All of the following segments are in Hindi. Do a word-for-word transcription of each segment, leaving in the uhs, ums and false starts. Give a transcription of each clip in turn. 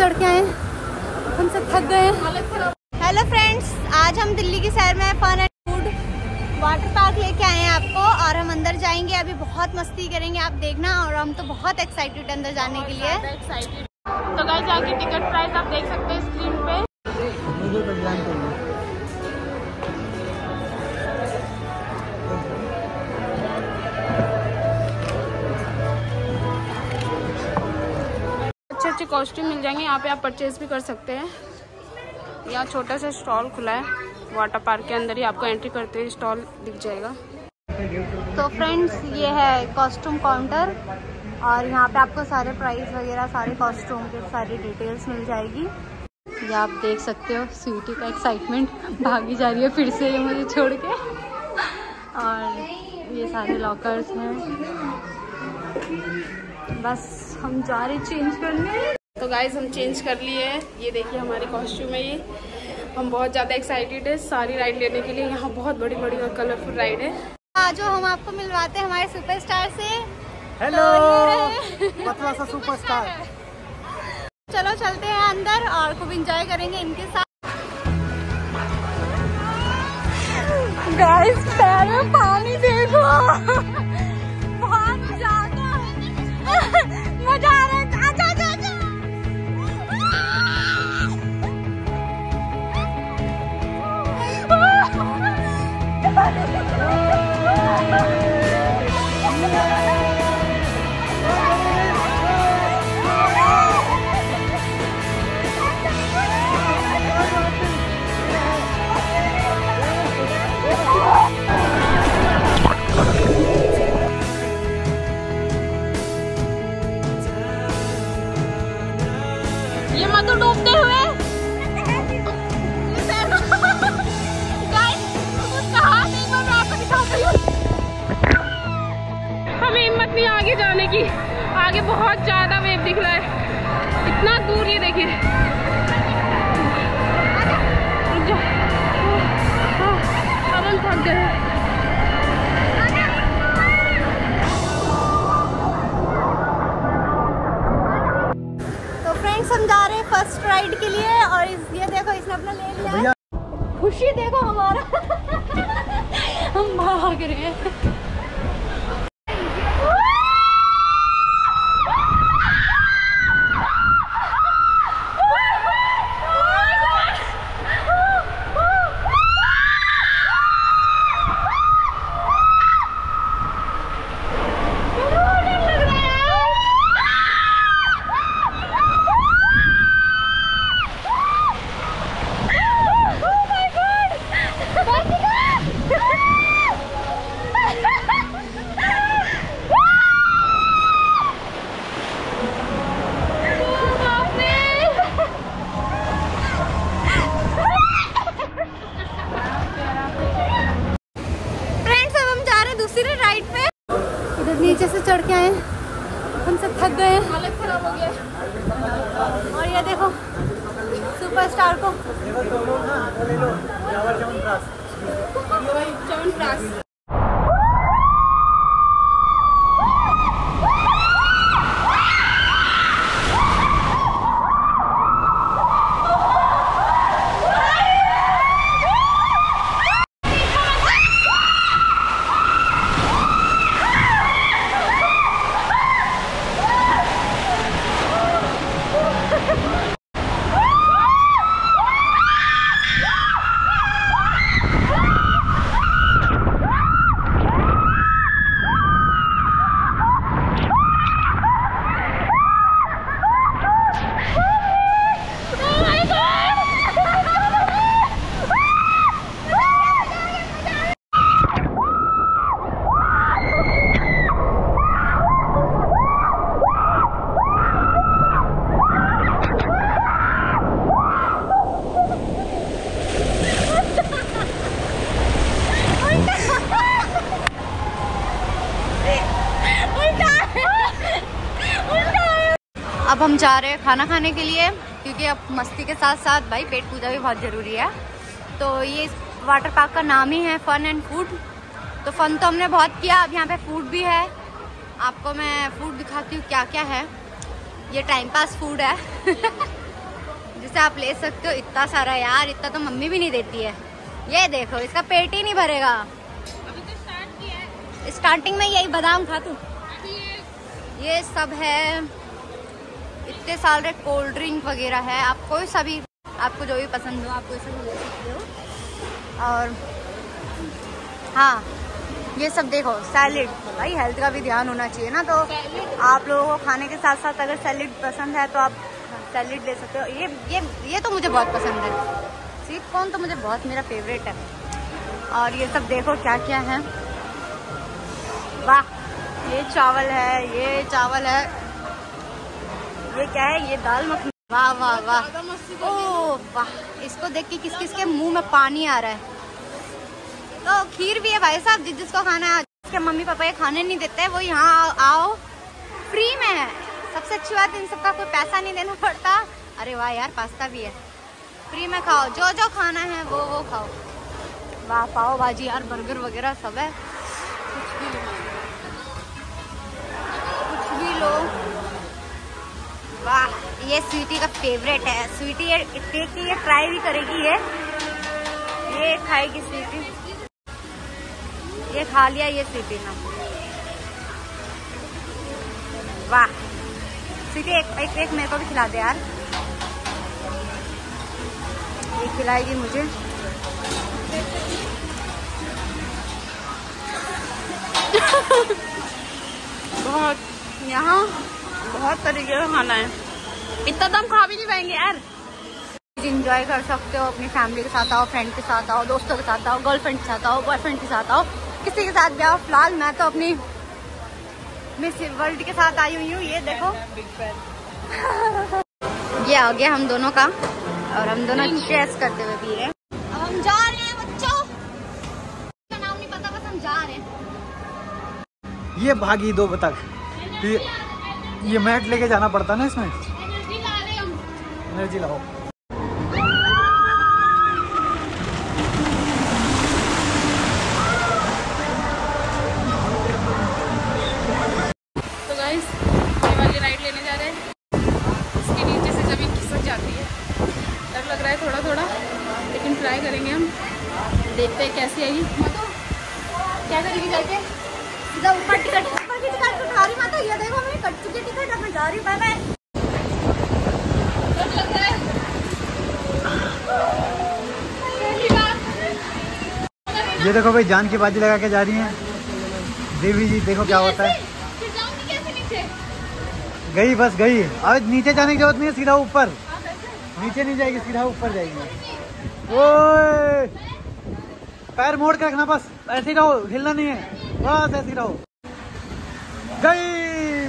चढ़ के आए, हम सब थक गए। हेलो फ्रेंड्स, आज हम दिल्ली की शहर में fun and food water park लेके आए हैं आपको, और हम अंदर जाएंगे। अभी बहुत मस्ती करेंगे, आप देखना। और हम तो बहुत एक्साइटेड अंदर जाने के लिए। एक्साइटेड। तो गाइस, आगे टिकट प्राइस आप देख सकते हैं स्क्रीन पे। अच्छे अच्छे कॉस्ट्यूम मिल जाएंगे यहाँ पे, आप परचेज भी कर सकते हैं। यहाँ छोटा सा स्टॉल खुला है वाटर पार्क के अंदर ही, आपको एंट्री करते ही स्टॉल दिख जाएगा। तो फ्रेंड्स, ये है कॉस्ट्यूम काउंटर, और यहाँ पे आपको सारे प्राइस वगैरह, सारे कॉस्ट्यूम के सारी डिटेल्स मिल जाएगी। ये आप देख सकते हो, स्वीटी का एक्साइटमेंट, भागी जा रही है फिर से ये मुझे छोड़ के। और ये सारे लॉकर्स हैं, बस हम जा रहे चेंज करने। तो गाइज, हम चेंज कर लिए हैं। ये देखिए हमारे कॉस्ट्यूम है ये। हम बहुत ज़्यादा एक्साइटेड है सारी राइड लेने के लिए। यहाँ बहुत बड़ी बड़ी और कलरफुल राइड है। आज जो हम आपको मिलवाते हैं हमारे सुपरस्टार से। हेलो, पतला सा सुपरस्टार। चलो चलते हैं अंदर और खूब एंजॉय करेंगे इनके साथ। गाइस, पैर में पानी देखो, बहुत ज्यादा मजा आ रहा है। आजा आजा आजा। ये मत डूबते हुए। हमें हिम्मत नहीं आगे जाने की, आगे बहुत ज्यादा वेव दिख रहा है, इतना दूर। ये देखिए, अब हम थक गए। तो फ्रेंड्स, हम जा रहे हैं फर्स्ट राइड के लिए, और इस ये देखो, इसने अपना ले लिया है। खुशी देखो हमारा। हम भाग रहे हैं। नीचे से चढ़ के आए, हम सब थक गए, हालत खराब हो गया। और ये देखो सुपरस्टार को। च्यवनप्राश। अब हम जा रहे हैं खाना खाने के लिए, क्योंकि अब मस्ती के साथ साथ भाई पेट पूजा भी बहुत ज़रूरी है। तो ये वाटर पार्क का नाम ही है फन एंड फूड। तो फन तो हमने बहुत किया, अब यहाँ पे फूड भी है। आपको मैं फूड दिखाती हूँ क्या क्या है। ये टाइम पास फूड है। से आप ले सकते हो। इतना सारा यार, इतना तो मम्मी भी नहीं देती है। ये देखो, इसका पेट ही नहीं भरेगा। अभी तो स्टार्ट किया है। स्टार्टिंग में यही बादाम खा तू। अभी ये ये सब है, इतने सारे कोल्ड ड्रिंक वगैरह है। आप कोई सा भी, आपको जो भी पसंद हो आप कोई सा भी ले सकते हो। और हाँ, ये सब देखो सैलेड, भाई हेल्थ का भी ध्यान होना चाहिए ना, तो आप लोगों को खाने के साथ साथ अगर सैलेड पसंद है तो आप सैलेड ले सकते हो। ये ये ये तो मुझे बहुत पसंद है, स्वीट कॉर्न तो मुझे बहुत मेरा फेवरेट है। और ये सब देखो क्या क्या है, वाह, ये चावल है, ये चावल है, ये क्या है, ये दाल मखनी, वाह वाह वाह, ओह वाह। इसको देख के किस किस के मुंह में पानी आ रहा है। तो खीर भी है भाई साहब, जिस जिसको खाना है। जिसके मम्मी पापा ये खाने नहीं देते वो यहाँ आओ, फ्री में है। सबसे अच्छी बात, इन सबका कोई पैसा नहीं देना पड़ता। अरे वाह यार, पास्ता भी है, फ्री में खाओ, जो जो खाना है वो वो खाओ। वाह, पाव भाजी यार, बर्गर वगैरह सब है, कुछ भी लो, कुछ भी लो। वाह, ये स्वीटी का फेवरेट है। स्वीटी ये देखिए, ये ट्राई भी करेगी, ये ये खाएगी स्वीटी। ये खा लिया ये स्वीटी ना, वाह। स्वीटी एक एक, एक मेरे को भी खिला दे यार, ये खिलाएगी मुझे। बहुत, यहाँ बहुत तरीके का खाना है, इतना दम खा भी नहीं पाएंगे यार। इंजॉय कर सकते हो, अपनी फैमिली के साथ आओ, फ्रेंड के साथ आओ, दोस्तों के साथ आओ, गर्लफ्रेंड के साथ आओ, बॉयफ्रेंड के साथ आओ, किसी के साथ भी आओ। फिलहाल मैं तो अपनी मिस वर्ल्ड के साथ आई हुई हूँ। ये देखो, ये आ गया हम दोनों का, और हम दोनों चेस करते हुए पी रहे हैं। अब हम जा रहे हैं बच्चों, का नाम नहीं पता, बस हम जा रहे हैं। ये भागी दो बतख, ये, ये मैट लेके जाना पड़ता ना इसमें। एनर्जी ला रहे हम, एनर्जी लाओ। तो गाइस ये वाली राइड लेने जा रहे हैं। इसके नीचे से जमीन खिसक जाती है, डर लग रहा है थोड़ा थोड़ा, लेकिन ट्राई करेंगे हम, देखते हैं कैसी आएगी। क्या करेगी जाके, सीधा ऊपर टिकट, ऊपर की टिकट उठा रही माता। ये देखो, मेरी कट चुकी टिकट, अब मैं जा रही हूँ, बाय बाय। ये देखो भाई, जान की बाजी लगा के जा रही हैं देवी जी, देखो क्या होता है। गई, बस गई, अब नीचे जाने की जरूरत नहीं है, सीधा ऊपर। नीचे नहीं जाएगी, सीधा ऊपर जाएगी। ओए, पैर मोड़ के रखना, बस ऐसे ही रहो, हिलना नहीं है, बस ऐसे ही रहो। गई,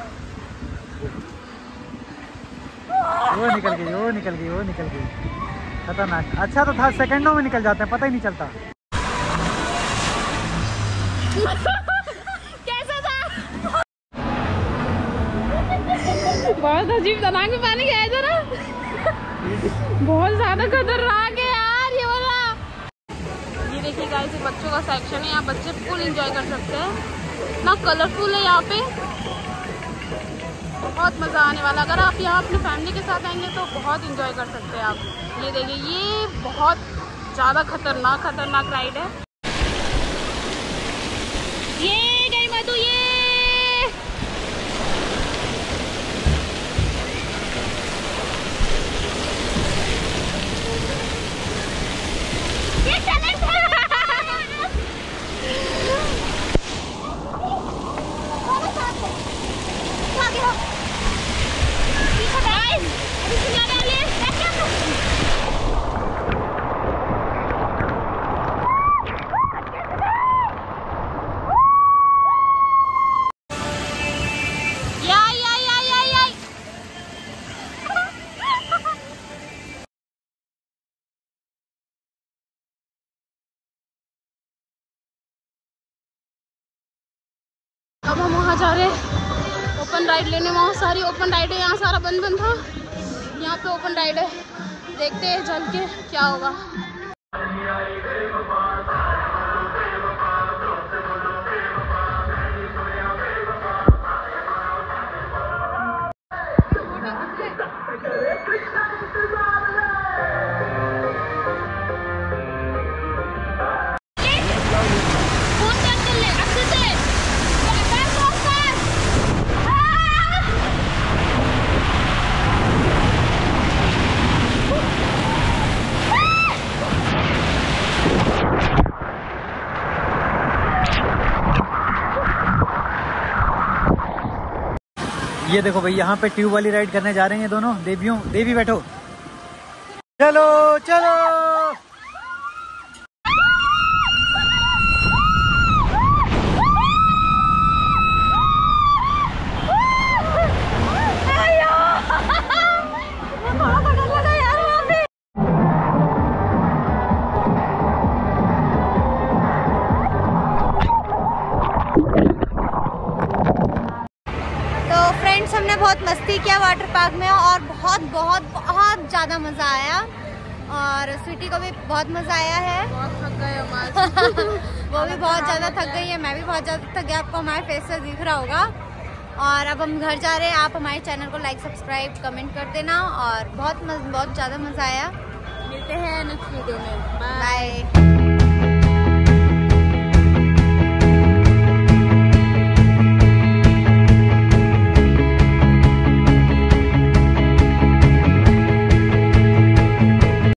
वो निकल गई, वो निकल गई, वो निकल गई। खतरनाक। अच्छा तो था, सेकंडों में निकल जाते हैं, पता ही नहीं चलता। कैसा था? बहुत अजीब था, नाक में पानी गया था ना। बहुत ज्यादा खतरनाक है यार ये वाला। ये देखिए गाइस, ये बच्चों का सेक्शन है, यहाँ बच्चे फुल एंजॉय कर सकते हैं। ना कलरफुल है यहाँ पे, बहुत मजा आने वाला। अगर आप यहाँ अपनी फैमिली के साथ आएंगे तो बहुत एंजॉय कर सकते हैं आप। ये देखिए, ये बहुत ज्यादा खतरनाक खतरनाक राइड है। ये गई मधु, ये अब हम वहाँ जा रहे हैं ओपन राइड लेने। वहाँ सारी ओपन राइड है, यहाँ सारा बंद बंद था, यहाँ पे ओपन राइड है। देखते हैं चल के क्या होगा। ये देखो भाई, यहाँ पे ट्यूब वाली राइड करने जा रहे हैं दोनों देवियों। देवी बैठो, चलो चलो। हमने बहुत मस्ती किया वाटर पार्क में और बहुत बहुत बहुत ज़्यादा मज़ा आया और स्वीटी को भी बहुत मज़ा आया है। बहुत थक गए हम वो भी बहुत ज़्यादा थक गई है, मैं भी बहुत ज़्यादा थक गया, आपको हमारे फेस से दिख रहा होगा। और अब हम घर जा रहे हैं। आप हमारे चैनल को लाइक सब्सक्राइब कमेंट कर देना और बहुत बहुत ज़्यादा मज़ा आया। मिलते हैं नेक्स्ट वीडियो में। बाय।